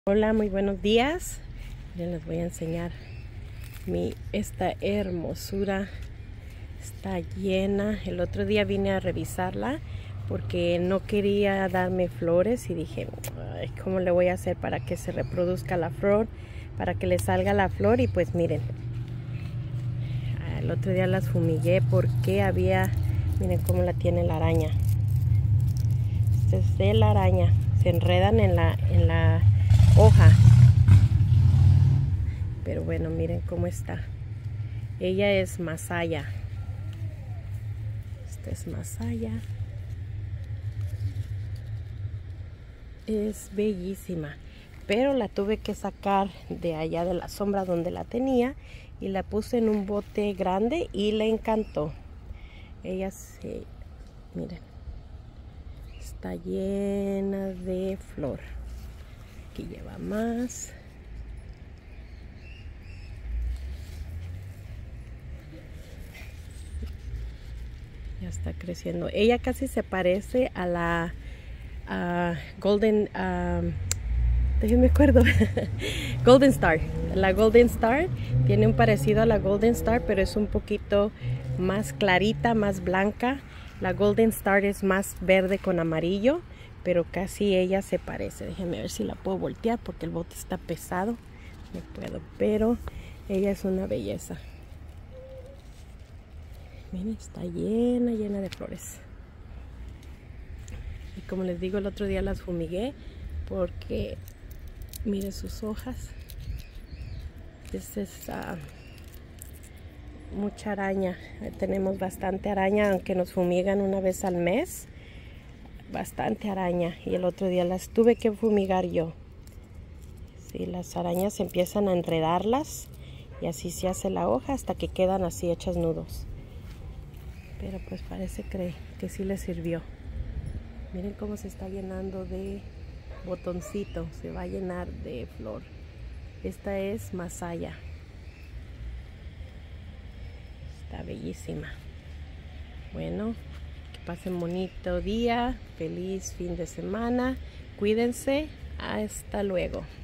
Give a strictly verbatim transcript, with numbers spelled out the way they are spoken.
Hola, muy buenos días. Miren, les voy a enseñar mi esta hermosura. Está llena. El otro día vine a revisarla porque no quería darme flores y dije, ay, ¿cómo le voy a hacer para que se reproduzca la flor? Para que le salga la flor. Y pues miren, el otro día las fumigué porque había, miren cómo la tiene la araña. Esta es de la araña. Se enredan en la, en la hoja. Pero bueno, miren cómo está. Ella es masaya. Esta es masaya. Es bellísima. Pero la tuve que sacar de allá de la sombra donde la tenía. Y la puse en un bote grande y le encantó. Ella se... miren. Está llena de flor. Aquí lleva más. Ya está creciendo. Ella casi se parece a la a Golden, um, déjenme acuerdo, Golden Star. La Golden Star tiene un parecido a la Golden Star, pero es un poquito más clarita, más blanca. La Golden Star es más verde con amarillo, pero casi ella se parece. Déjenme ver si la puedo voltear porque el bote está pesado. No puedo, pero ella es una belleza. Miren, está llena, llena de flores. Y como les digo, el otro día las fumigué porque miren sus hojas. Esta es uh, mucha araña. Tenemos bastante araña, aunque nos fumigan una vez al mes. Bastante araña. Y el otro día las tuve que fumigar yo. Sí, las arañas empiezan a enredarlas y así se hace la hoja hasta que quedan así hechas nudos. Pero pues parece que, que sí le sirvió. Miren cómo se está llenando de botoncito. Se va a llenar de flor. Esta es masaya. Está bellísima. Bueno, que pasen bonito día. Feliz fin de semana. Cuídense. Hasta luego.